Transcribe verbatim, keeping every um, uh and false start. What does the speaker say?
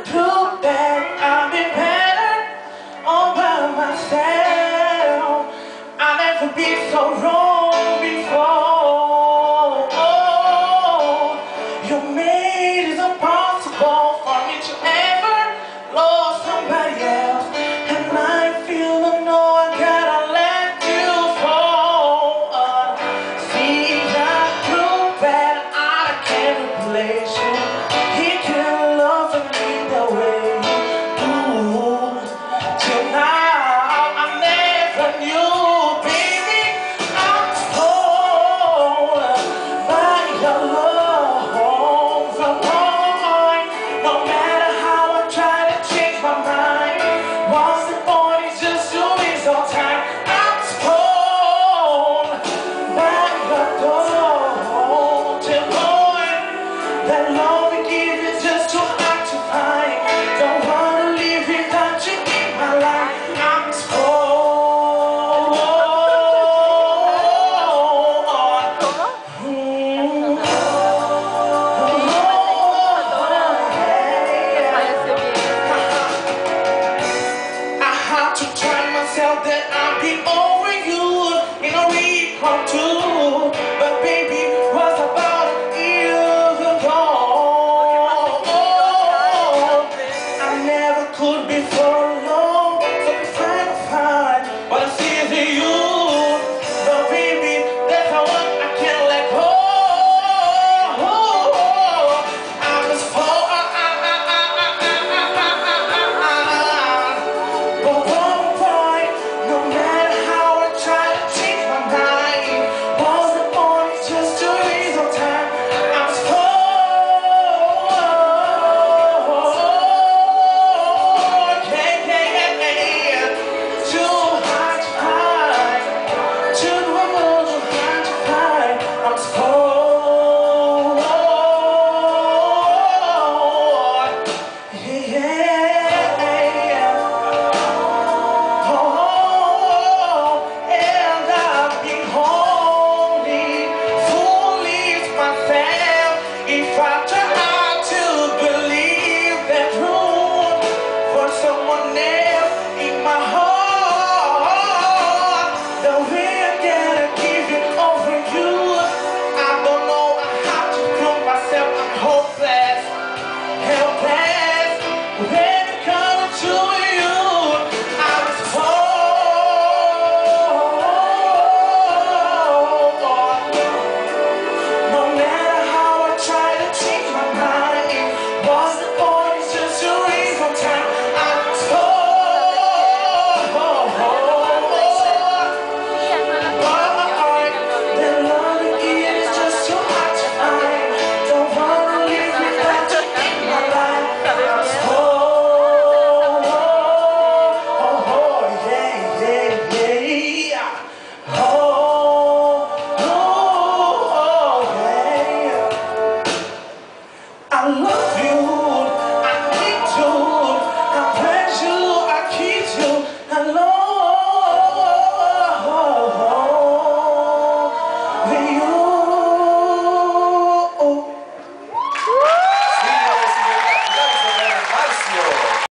Prove that I've been better all by myself. I'll never be so wrong before. Oh, you made it impossible for me to ever love somebody else, and I feel the no, I gotta let you fall. Uh, see that prove that I can't replace you. He can love me the way you do. Till now I never knew, baby, I'm told by your love from point. No matter how I try to change my mind, what's the point? It's just you waste your time. I'm told by your love till point that love we give is just too hard to find. Don't wanna live without you in my life. I'm told. Mm. I have to tell myself that I'll be over you in a week or two.